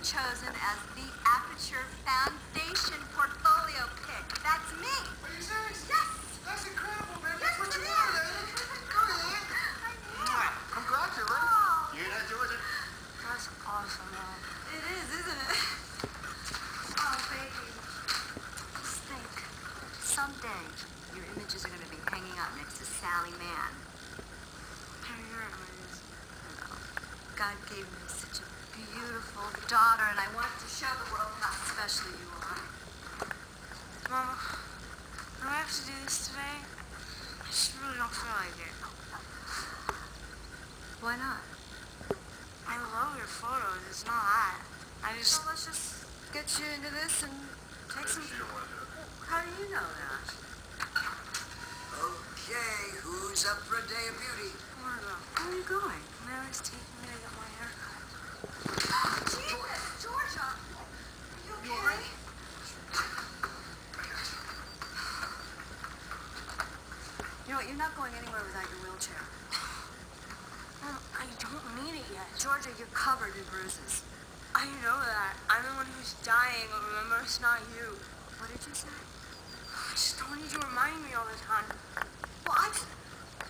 chosen as the Aperture Foundation portfolio pick. That's me. Are you serious? Yes. That's incredible, man. Yes, That's what it you is. wanted. Go ahead. I know. Congratulations. Oh. You hear that, Georgia? That's awesome, Mom. It is, isn't it? Oh, baby. Just think. Someday, your images are going to be hanging out next to Sally Mann. Your images. God gave me such a beautiful daughter, and I wanted to show the world how special you are. Mama, do I have to do this today? I just really don't feel like it. Why not? I love your photos. It's not that. I just... Well, let's just get you into this and take some... How do you know that? Okay, who's up for a day of beauty? Margo, Where are you going? Mary's taking me to get my hair cut. Jesus, Georgia! Are you okay? You know what? You're not going anywhere without your wheelchair. Mom, I don't need it yet. Georgia, you're covered in bruises. I know that. I'm the one who's dying. Remember, it's not you. What did you say?